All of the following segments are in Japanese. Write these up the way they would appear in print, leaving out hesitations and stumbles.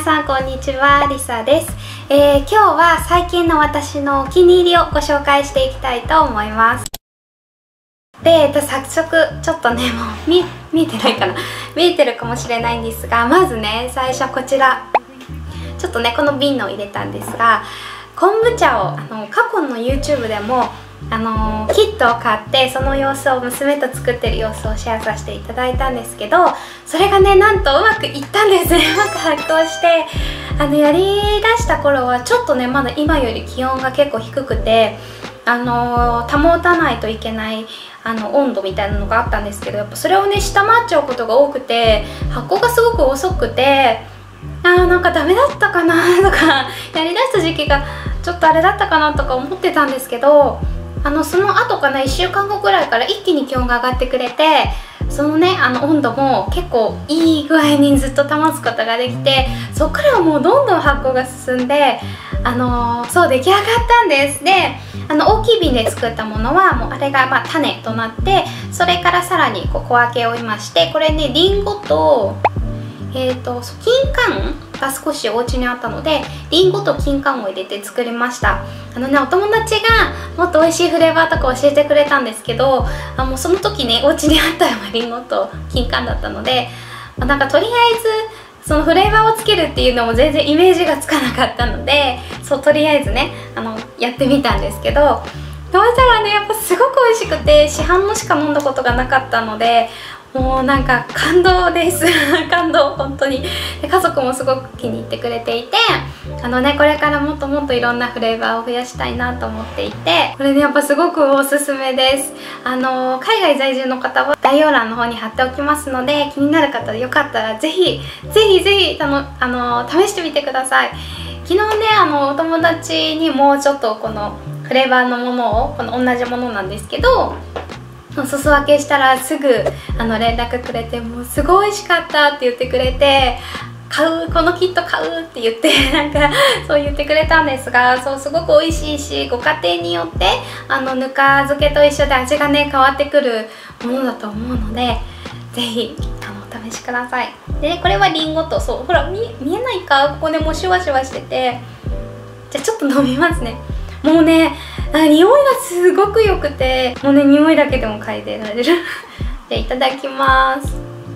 皆さんこんにちは、リサです。今日は最近の私のお気に入りをご紹介していきたいと思います。で、早速ちょっとね、もう見えてないかな見えてるかもしれないんですが、まずね、最初こちらちょっとね、この瓶の入れたんですが、昆布茶を過去の YouTube でもキットを買ってその様子を娘と作ってる様子をシェアさせていただいたんですけど、それがね、なんとうまくいったんですね。うまく発酵してやりだした頃はちょっとね、まだ今より気温が結構低くて保たないといけない温度みたいなのがあったんですけど、やっぱそれをね下回っちゃうことが多くて、発酵がすごく遅くて、なんかダメだったかなとかやりだした時期がちょっとあれだったかなとか思ってたんですけど、その後かな、1週間後ぐらいから一気に気温が上がってくれて、そのね温度も結構いい具合にずっと保つことができて、そこからはもうどんどん発酵が進んでそう出来上がったんです。で大きい瓶で作ったものはもうあれが種となって、それからさらに小分けをいまして、これねりんごと金柑が少しお家にあったので、りんごと金柑を入れて作りました。お友達がもっと美味しいフレーバーとか教えてくれたんですけど、もうその時ねお家にあったのはりんごと金柑だったので、なんかとりあえずそのフレーバーをつけるっていうのも全然イメージがつかなかったので、そうとりあえずねやってみたんですけど、どうしたらねやっぱすごく美味しくて、市販のしか飲んだことがなかったので、もうなんか感動です感動、本当に。で家族もすごく気に入ってくれていて、これからもっともっといろんなフレーバーを増やしたいなと思っていて、これねやっぱすごくおすすめです。海外在住の方は概要欄の方に貼っておきますので、気になる方よかったらぜひ試してみてください。昨日ねお友達にもちょっとこのフレーバーのものを、この同じものなんですけどお裾分けしたらすぐ連絡くれて、もうすごい美味しかったって言ってくれて、このキット買うって言ってなんかそう言ってくれたんですが、そうすごく美味しいし、ご家庭によってぬか漬けと一緒で味がね変わってくるものだと思うので、ぜひお試しください。でこれはりんごと、そうほら見えないか、ここでもうシュワシュワしてて、じゃあちょっと飲みますね。もうね匂いがすごく良くて、もうね匂いだけでも嗅いでられるじゃあいただきます。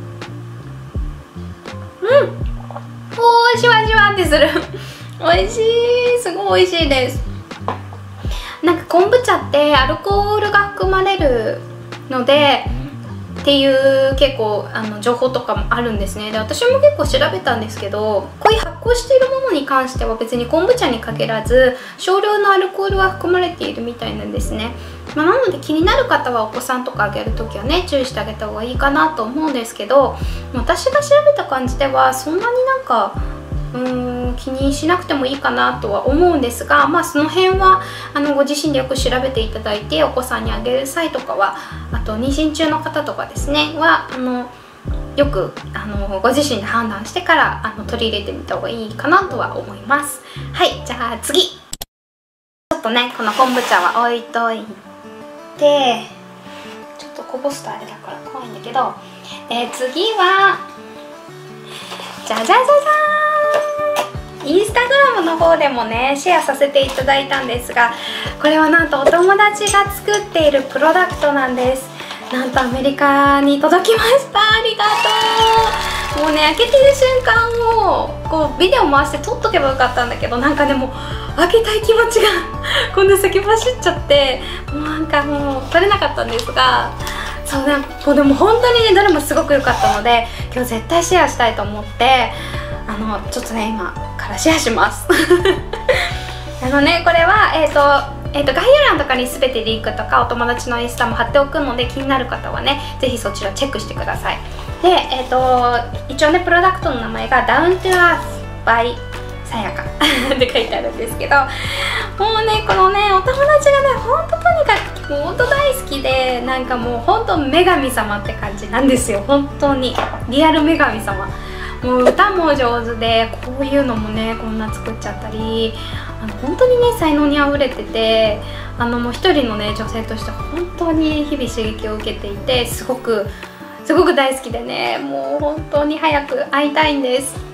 おー、シュワシュワってする美味しい、すごい美味しいです。なんか昆布茶ってアルコールが含まれるのでっていう結構情報とかもあるんですね。で私も結構調べたんですけど、こういう発酵しているものに関しては別に昆布茶に限らず少量のアルコールは含まれているみたいなんですね。なので気になる方はお子さんとかあげるときはね注意してあげた方がいいかなと思うんですけど、私が調べた感じではそんなになんか気にしなくてもいいかなとは思うんですが、その辺はご自身でよく調べていただいて、お子さんにあげる際とかは、あと妊娠中の方とかですねはよくご自身で判断してから取り入れてみた方がいいかなとは思います。はい、じゃあ次、ちょっとねこの昆布茶は置いといて、ちょっとこぼすとあれだから怖いんだけど、次はじゃじゃじゃじゃーん、インスタグラムの方でもねシェアさせていただいたんですが、これはなんとお友達が作っているプロダクトなんです。なんとアメリカに届きました。ありがとう。もうね開けてる瞬間をこうビデオ回して撮っとけばよかったんだけど、なんかでも開けたい気持ちがこんな先走っちゃって、もうなんかもう撮れなかったんですが、そうね、もうでも本当にねどれもすごく良かったので、今日絶対シェアしたいと思ってちょっとね今からシェアしますこれは概要欄とかに全てリンクとかお友達のインスタも貼っておくので、気になる方はねぜひそちらチェックしてください。で一応ねプロダクトの名前がダウントゥアースバイさやかって書いてあるんですけど、もうねこのねお友達がねほんととにかくほんと大好きで、なんかもうほんと女神様って感じなんですよ。本当にリアル女神様。もう歌も上手で、こういうのもねこんな作っちゃったり、本当にね才能にあふれてて、もう一人のね女性として本当に日々刺激を受けていて、すごく大好きでね、もう本当に早く会いたいんです。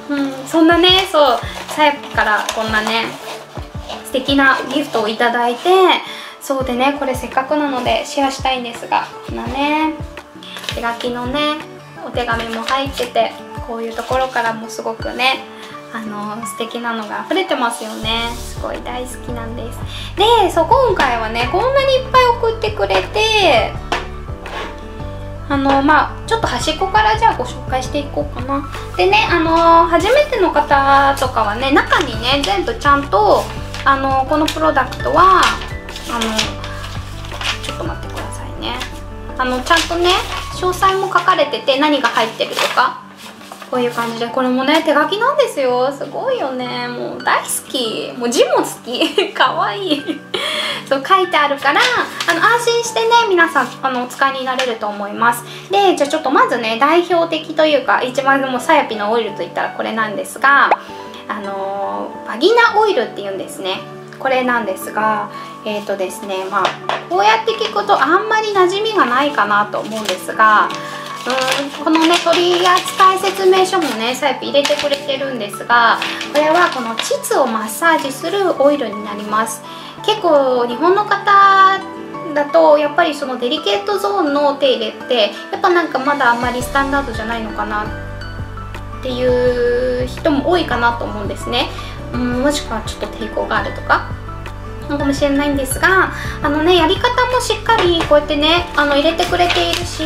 そんなね、そうさやぴからこんなね素敵なギフトをいただいて、そうでね、これせっかくなのでシェアしたいんですが、こんなね手書きのねお手紙も入ってて、こういうところからもすごくね素敵なのが溢れてますよね。すごい大好きなんです。で、そう今回はねこんなにいっぱい送ってくれて、ちょっと端っこからじゃあご紹介していこうかな。でね、初めての方とかはね、中にね全部ちゃんとこのプロダクトはちょっと待ってくださいね、ちゃんとね詳細も書かれてて、何が入ってるとか、こういう感じで、これもね手書きなんですよ。すごいよね、もう大好き、もう字も好きかわいいそう書いてあるから、安心してね皆さんお使いになれると思います。で、じゃあちょっとまずね代表的というか、一番もさやぴのオイルといったらこれなんですが、バギナオイルっていうんですね。これなんですが、ですね、こうやって聞くとあんまり馴染みがないかなと思うんですが、このね取扱説明書もねさやぴ入れてくれてるんですが、これはこの膣をマッサージするオイルになります。結構日本の方だとやっぱりそのデリケートゾーンのお手入れってやっぱなんかまだあんまりスタンダードじゃないのかなっていう人も多いかなと思うんですね。もしくはちょっと抵抗があるとかかもしれないんですが、やり方もしっかりこうやってね入れてくれているし、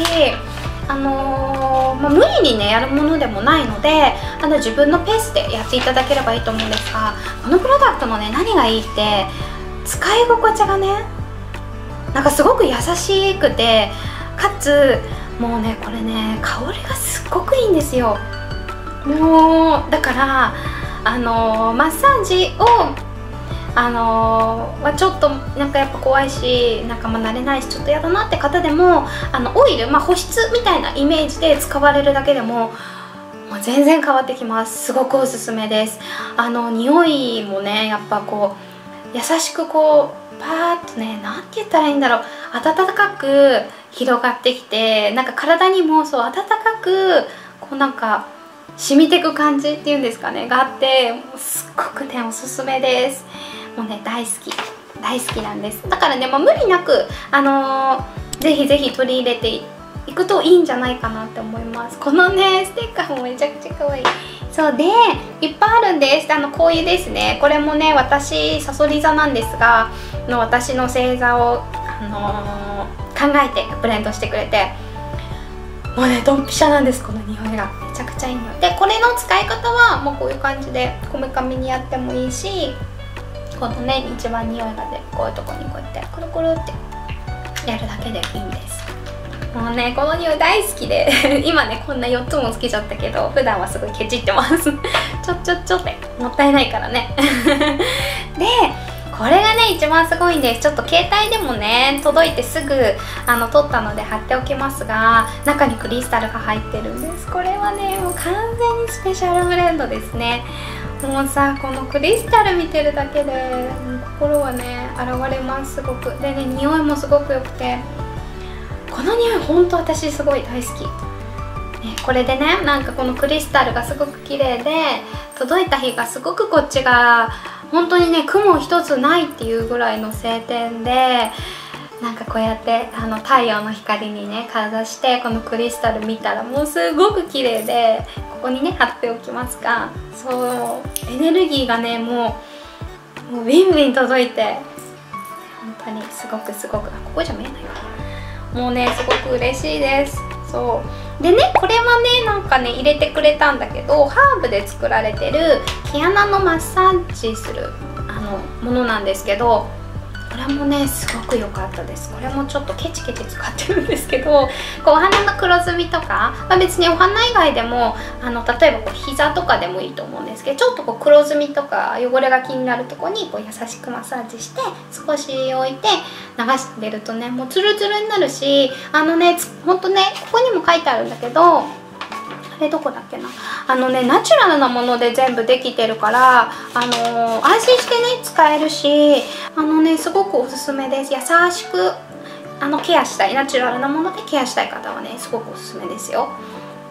無理にねやるものでもないので、自分のペースでやっていただければいいと思うんですが、このプロダクトのね何がいいって、使い心地がねなんかすごく優しくて、かつもうねこれね香りがすっごくいいんですよ。もうだからマッサージをちょっとなんかやっぱ怖いし、なんか慣れないしちょっと嫌だなって方でも、オイル、保湿みたいなイメージで使われるだけでももう全然変わってきます。すごくおすすめです。匂いもねやっぱこう優しくこうパーッとね、なんて言ったらいいんだろう、温かく広がってきて、なんか体にもそう温かくこうなんか染みてく感じっていうんですかねがあって、もうすっごくねおすすめです。もうね大好きなんです。だからね、無理なくぜひぜひ取り入れていくといいんじゃないかなって思います。このねステッカーもめちゃくちゃ可愛い。そうでいっぱいあるんです。こういうですね、これもね私さそり座なんですが私の星座を考えてブレンドしてくれて、もうねドンピシャなんです。この匂いがめちゃくちゃいいので、これの使い方はもうこういう感じでこめかみにやってもいいし、このね一番匂いが出るこういうとこにこうやってくるくるってやるだけでいいんです。もうねこの匂い大好きで今ねこんな4つもつけちゃったけど、普段はすごいケチってますちょってもったいないからねでこれがね一番すごいんです。ちょっと携帯でもね届いてすぐ撮ったので貼っておきますが、中にクリスタルが入ってるんです。これはねもう完全にスペシャルブレンドですね。もうさ、このクリスタル見てるだけで心はね洗れます。すごくでね、匂いもすごく良くて、この匂いほんと私すごい大好き、ね、これでねなんかこのクリスタルがすごく綺麗で、届いた日がすごくこっちが本当にね雲一つないっていうぐらいの晴天で、なんかこうやって太陽の光にねかざしてこのクリスタル見たらもうすごく綺麗で、ここにね貼っておきますが、そうエネルギーがねもうウィンウィン届いて、本当にすごくここじゃ見えないかな、もうねすごく嬉しいです。そうでね、これはねなんかね入れてくれたんだけど、ハーブで作られてる毛穴のマッサージするものなんですけど、これもねすごく良かったです。これもちょっとケチケチ使ってるんですけど、こうお花の黒ずみとか、別にお花以外でも例えばこう膝とかでもいいと思うんですけど、ちょっとこう黒ずみとか汚れが気になるところにこう優しくマッサージして少し置いて流してあげるとね、もうツルツルになるし、ほんとねここにも書いてあるんだけど、あれどこだっけな、ナチュラルなもので全部できてるから安心してね使えるし、すごくおすすめです。優しくケアしたい、ナチュラルなものでケアしたい方はねすごくおすすめですよ。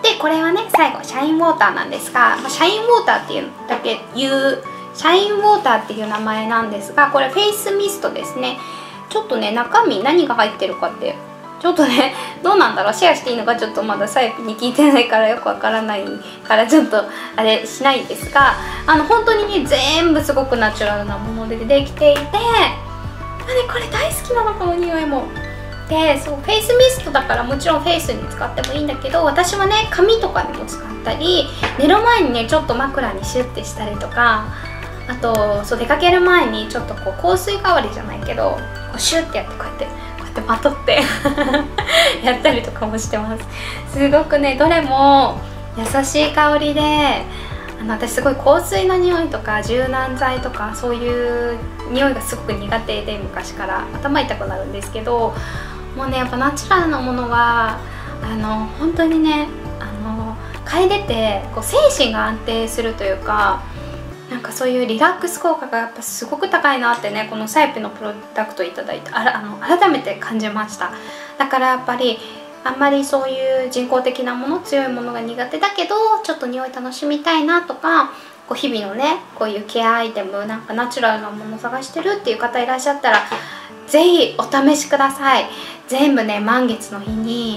でこれはね最後シャインウォーターなんですが、シャインウォーターっていうだけ言うシャインウォーターっていう名前なんですが、これフェイスミストですね。ちょっとね中身何が入ってるかってちょっとねどうなんだろう、シェアしていいのかちょっとまだサイプに聞いてないからよくわからないからちょっとあれしないんですが、本当にね全部すごくナチュラルなものでできていて、これ大好きなの、この匂いも。でそうフェイスミストだからもちろんフェイスに使ってもいいんだけど、私はね髪とかにも使ったり、寝る前にねちょっと枕にシュッてしたりとか、あとそう出かける前にちょっとこう香水代わりじゃないけどこうシュッてやってこうやってまとってやったりとかもしてます。すごくねどれも優しい香りで、私すごい香水の匂いとか柔軟剤とかそういう匂いがすごく苦手で、昔から頭痛くなるんですけど、もうねやっぱナチュラルなものは本当にね嗅いでてこう精神が安定するというか、なんかそういうリラックス効果がやっぱすごく高いなってね、このサイプのプロダクトいただいて改めて感じました。だからやっぱりあんまりそういう人工的なもの、強いものが苦手だけどちょっと匂い楽しみたいなとか、こう日々のねこういうケアアイテム、なんかナチュラルなものを探してるっていう方いらっしゃったらぜひお試しください。全部ね満月の日に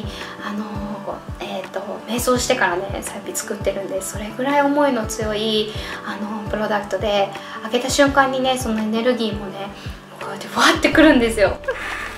瞑想してからねサイピ作ってるんで、それぐらい思いの強いプロダクトで、開けた瞬間にねそのエネルギーもねこうやってふわってくるんですよ。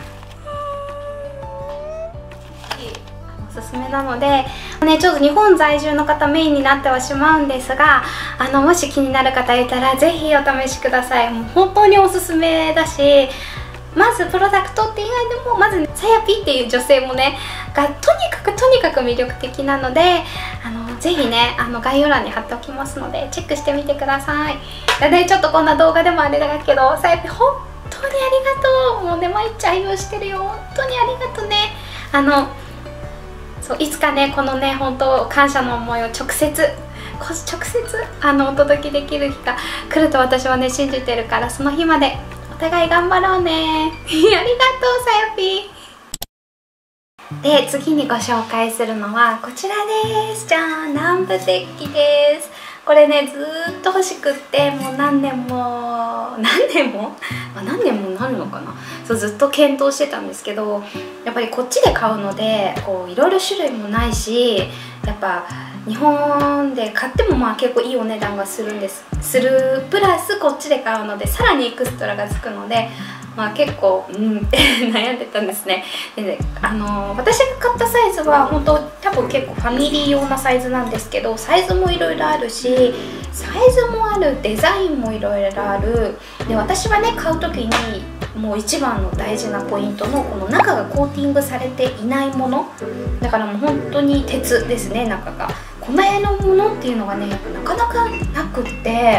おすすめなので、ね、ちょっと日本在住の方メインになってはしまうんですが、もし気になる方いたらぜひお試しください。もう本当におすすめだし、まずプロダクトって以外でもまず、ね、さやぴっていう女性もねがとにかく魅力的なので、ぜひね概要欄に貼っておきますのでチェックしてみてください。でちょっとこんな動画でもあれだけど、さやぴ本当にありがとう。もうね毎日愛用してるよ。本当にありがとうね。そういつかねこのね本当感謝の思いを直接お届けできる日が来ると私はね信じてるから、その日までお互い頑張ろうね。ありがとうさやぴ。で次にご紹介するのはこちらです。じゃーん、南部鉄器です。これねずーっと欲しくって、もう何年もなるのかな、そうずっと検討してたんですけど、やっぱりこっちで買うのでこういろいろ種類もないし、やっぱ日本で買ってもまあ結構いいお値段がするプラスこっちで買うのでさらにエクストラがつくので、まあ結構って悩んでたんですね。でね私が買ったサイズは本当多分結構ファミリー用なサイズなんですけど、サイズもいろいろあるし、サイズもある、デザインもいろいろある。で私はね買う時にもう一番の大事なポイントのこの中がコーティングされていないものだから、もう本当に鉄ですね。中がこの辺のものっていうのがねやっぱなかなかなくって、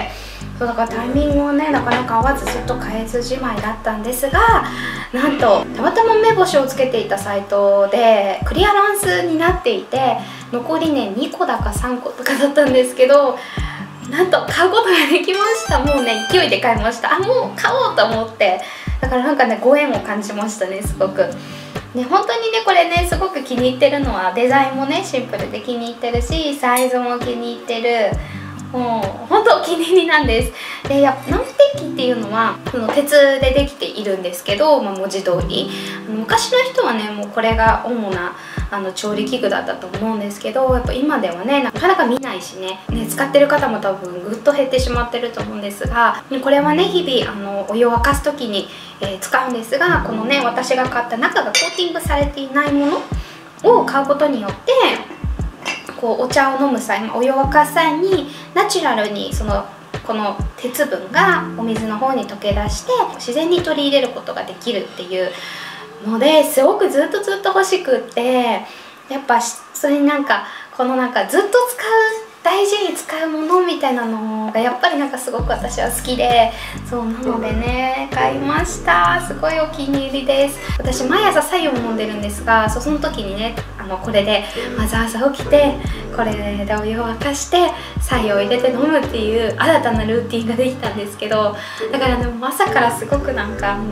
そうだからタイミングをねなかなか合わずずっと買えずじまいだったんですが、なんとたまたま目星をつけていたサイトでクリアランスになっていて、残りね2個だか3個とかだったんですけど、なんと買うことができました。もうね勢いで買いました。もう買おうと思って、だからなんかねご縁を感じましたね、すごく。ね、本当にねこれねすごく気に入ってるのはデザインもねシンプルで気に入ってるし、サイズも気に入ってる、もう本当お気に入りなんです。で南部鉄器っていうのはその鉄でできているんですけど、文字通り昔の人はねもうこれが主な調理器具だったと思うんですけど、やっぱ今ではねなかなか見ないしね使ってる方も多分ぐっと減ってしまってると思うんですが、これはね日々お湯を沸かす時に、使うんですが、このね私が買った中がコーティングされていないものを買うことによって、こうお茶を飲む際、お湯を沸かす際にナチュラルにこの鉄分がお水の方に溶け出して自然に取り入れることができるっていうので、すごくずっと欲しくって、やっぱそれになんかこのなんかずっと大事に使うものみたいなのがやっぱりなんかすごく私は好きで、そうなのでね買いました。すごいお気に入りです。私毎朝白湯を飲んでるんですが、その時にねこれでまず朝起きてこれでお湯を沸かして白湯を入れて飲むっていう新たなルーティンができたんですけど、だからね朝からすごくなんかもう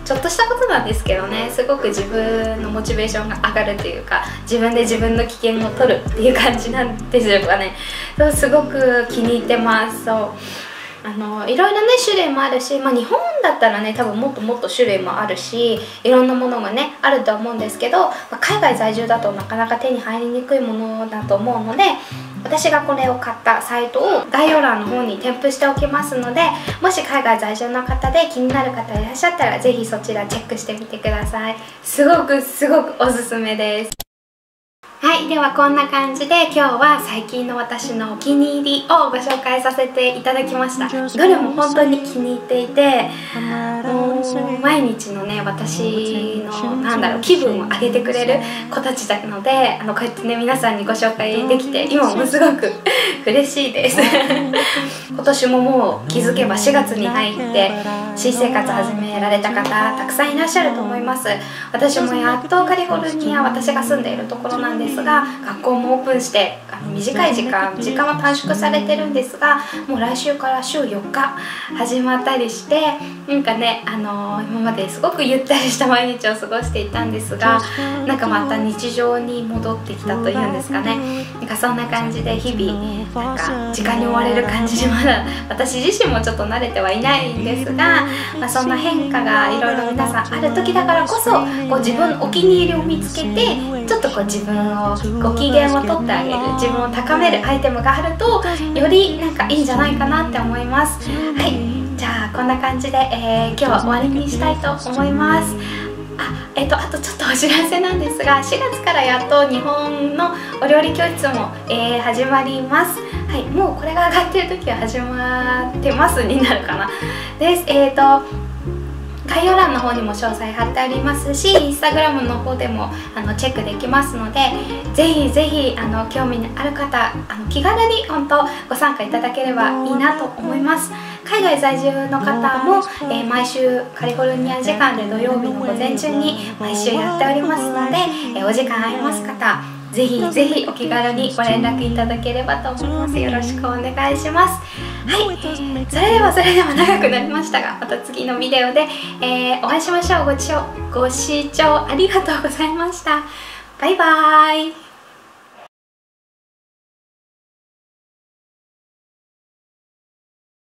ちょっとしたことなんですけどね、すごく自分のモチベーションが上がるというか、自分で自分の危険を取るっていう感じなんでしょうかね。そう、すごく気に入ってます。そういろいろね種類もあるし、日本だったらね多分もっともっと種類もあるし、いろんなものがねあると思うんですけど、海外在住だとなかなか手に入りにくいものだと思うので、私がこれを買ったサイトを概要欄の方に添付しておきますので、もし海外在住の方で気になる方いらっしゃったら是非そちらチェックしてみてください。すごくおすすめです。はい、ではこんな感じで今日は最近の私のお気に入りをご紹介させていただきました。どれも本当に気に入っていて、毎日のね私の気分を上げてくれる子たちなので、こうやってね皆さんにご紹介できて今もすごく嬉しいです今年ももう気づけば4月に入って新生活始められた方たくさんいらっしゃると思います。私もやっとカリフォルニア、私が住んでいるところなんですが、学校もオープンして短い時間は短縮されてるんですが、もう来週から週4日始まったりして、なんかね今まですごくゆったりした毎日を過ごしていたんですが、なんかまた日常に戻ってきたというんですかね。なんかそんな感じで日々なんか時間に追われる感じにまだ私自身もちょっと慣れてはいないんですが、そんな変化がいろいろ皆さんある時だからこそ、こう自分のお気に入りを見つけてちょっとこう自分をご機嫌をとってあげる、自分を高めるアイテムがあるとよりなんかいいんじゃないかなって思います。はい、じゃあこんな感じで、今日は終わりにしたいと思います。あとちょっとお知らせなんですが、4月からやっと日本のお料理教室も、始まります。はい、もうこれが上がってる時は始まってますになるかな。です。概要欄の方にも詳細貼ってありますし、インスタグラムの方でもチェックできますので、ぜひぜひ興味のある方気軽に本当ご参加いただければいいなと思います。海外在住の方も、毎週カリフォルニア時間で土曜日の午前中に毎週やっておりますので、お時間合います方ぜひぜひお気軽にご連絡いただければと思います。よろしくお願いします。はい、それでは長くなりましたが、また次のビデオで、お会いしましょう。ご視聴ありがとうございました。バイバーイ。